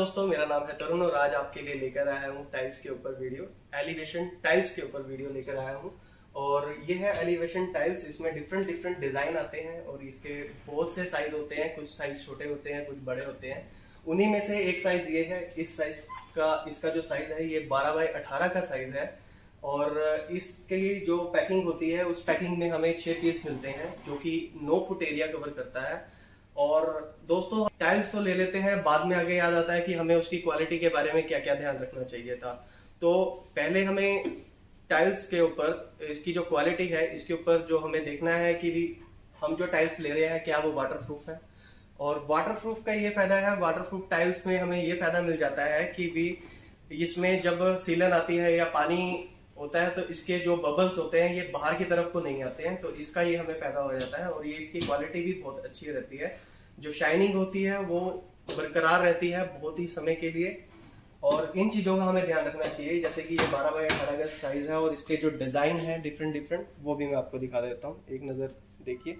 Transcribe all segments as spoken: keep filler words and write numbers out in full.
दोस्तों, मेरा नाम है तरुण और आज आपके लिए लेकर आया हूँ टाइल्स के ऊपर वीडियो, एलिवेशन टाइल्स के ऊपर वीडियो लेकर आया हूँ। और ये है एलिवेशन टाइल्स। इसमें डिफरेंट डिफरेंट डिजाइन आते हैं और इसके बहुत से साइज होते हैं। कुछ साइज छोटे होते हैं, कुछ बड़े होते हैं। उन्हीं में से एक साइज ये है। इस साइज का इसका जो साइज है ये बारह बाई अठारह का साइज है। और इसकी जो पैकिंग होती है उस पैकिंग में हमें छह पीस मिलते हैं, जो कि नौ फुट एरिया कवर करता है। और दोस्तों, टाइल्स तो ले लेते हैं, बाद में आगे याद आता है कि हमें उसकी क्वालिटी के बारे में क्या क्या ध्यान रखना चाहिए था। तो पहले हमें टाइल्स के ऊपर इसकी जो क्वालिटी है इसके ऊपर जो हमें देखना है कि हम जो टाइल्स ले रहे हैं क्या वो वाटरप्रूफ है। और वाटरप्रूफ का ये फायदा है, वाटरप्रूफ टाइल्स में हमें ये फायदा मिल जाता है कि भी इसमें जब सीलन आती है या पानी होता है तो इसके जो बबल्स होते हैं ये बाहर की तरफ को नहीं आते हैं, तो इसका ये हमें फायदा हो जाता है। और ये इसकी क्वालिटी भी बहुत अच्छी रहती है। जो शाइनिंग होती है वो बरकरार रहती है बहुत ही समय के लिए। और इन चीजों का हमें ध्यान रखना चाहिए, जैसे कि ये बारह बाई अठारह का साइज है और इसके जो डिजाइन है डिफरेंट डिफरेंट, वो भी मैं आपको दिखा देता हूँ। एक नजर देखिए।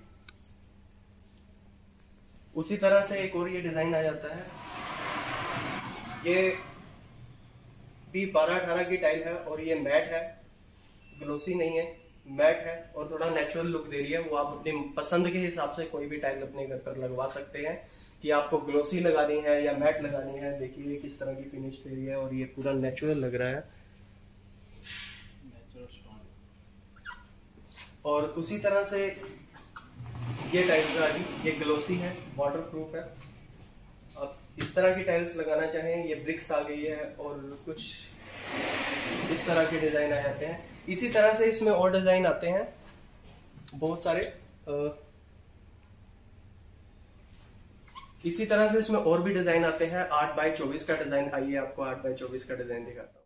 उसी तरह से एक और ये डिजाइन आ जाता है। ये भी बारह अठारह की टाइल है और ये मैट है, ग्लोसी नहीं है, मैट है और थोड़ा नेचुरल लुक दे रही है। वो आप अपनी पसंद के हिसाब से कोई भी टाइल अपने घर पर लगवा सकते हैं कि आपको ग्लोसी लगानी है या मैट लगानी है। देखिए किस तरह की फिनिश दे रही है और ये पूरा नेचुरल लग रहा है। और उसी तरह से ये टाइल्स आ गई, ये ग्लोसी है, वाटरप्रूफ है। आप इस तरह की टाइल्स लगाना चाहें, ये ब्रिक्स आ गई है और कुछ इस तरह के डिजाइन आ जाते हैं। इसी तरह से इसमें और डिजाइन आते हैं बहुत सारे। आ, इसी तरह से इसमें और भी डिजाइन आते हैं। आठ बाई चौबीस का डिजाइन, आइए आपको आठ बाई चौबीस का डिजाइन दिखाता हूँ।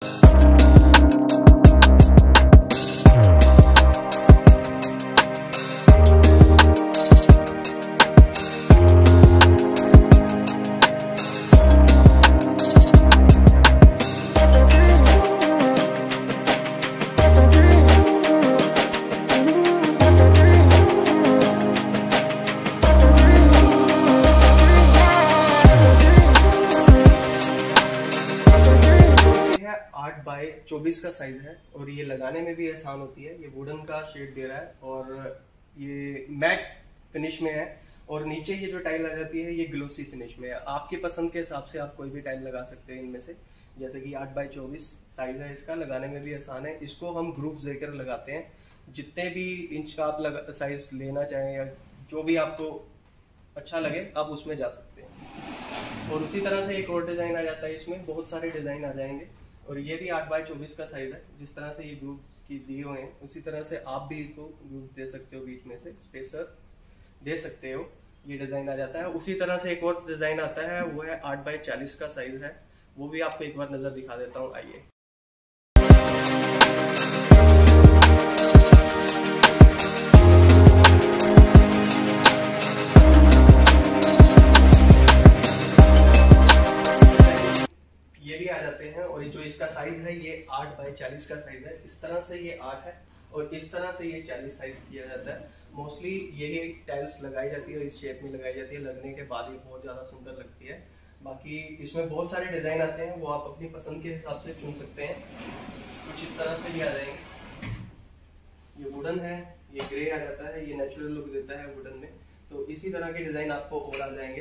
आठ बाई चौबीस का साइज है और ये लगाने में भी आसान होती है। ये वुडन का शेड दे रहा है और ये मैट फिनिश में है। और नीचे ये जो टाइल आ जाती है ये ग्लोसी फिनिश में है। आपकी पसंद के हिसाब से आप कोई भी टाइल लगा सकते हैं इनमें से। जैसे कि आठ बाई चौबीस साइज है इसका, लगाने में भी आसान है। इसको हम ग्रुप्स देकर लगाते हैं। जितने भी इंच का आप लगा, साइज लेना चाहें या जो भी आपको अच्छा लगे आप उसमें जा सकते हैं। और उसी तरह से एक और डिजाइन आ जाता है। इसमें बहुत सारे डिजाइन आ जाएंगे और ये भी आठ बाई चौबीस का साइज है। जिस तरह से ये ग्रुप की दिए हुए हैं उसी तरह से आप भी इसको ग्रुप दे सकते हो, बीच में से स्पेसर दे सकते हो। ये डिजाइन आ जाता है। उसी तरह से एक और डिजाइन आता है, वो है आठ बाई चालीस का साइज है। वो भी आपको एक बार नजर दिखा देता हूँ, आइए। ये भी आ जाते हैं और जो इसका साइज है ये आठ बाई चालीस का साइज है। इस तरह से ये आठ है और इस तरह से ये चालीस साइज किया जाता है। मोस्टली यही टाइल्स लगाई जाती है, इस शेप में लगाई जाती है। लगने के बाद ये बहुत ज्यादा सुंदर लगती है। बाकी इसमें बहुत सारे डिजाइन आते हैं, वो आप अपनी पसंद के हिसाब से चुन सकते हैं। कुछ इस तरह से भी आ जाएंगे। ये वुडन है, ये ग्रे आ जाता है, ये नेचुरल लुक देता है वुडन में। तो इसी तरह के डिजाइन आपको और आ जाएंगे।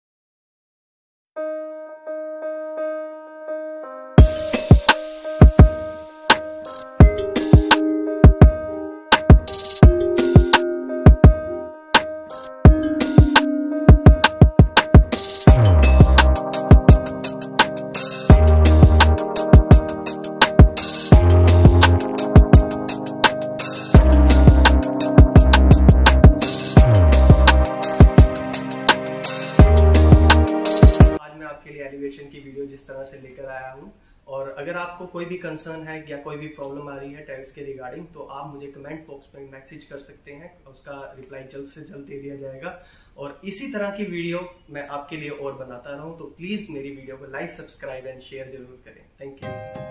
एलिवेशन की वीडियो जिस तरह से लेकर आया हूँ। और अगर आपको कोई भी कंसर्न है या कोई भी प्रॉब्लम आ रही है टाइल्स के रिगार्डिंग, तो आप मुझे कमेंट बॉक्स में मैसेज कर सकते हैं। उसका रिप्लाई जल्द से जल्द दे दिया जाएगा। और इसी तरह की वीडियो मैं आपके लिए और बनाता रहूं, तो प्लीज मेरी वीडियो को लाइक, सब्सक्राइब एंड शेयर जरूर करें। Thank you.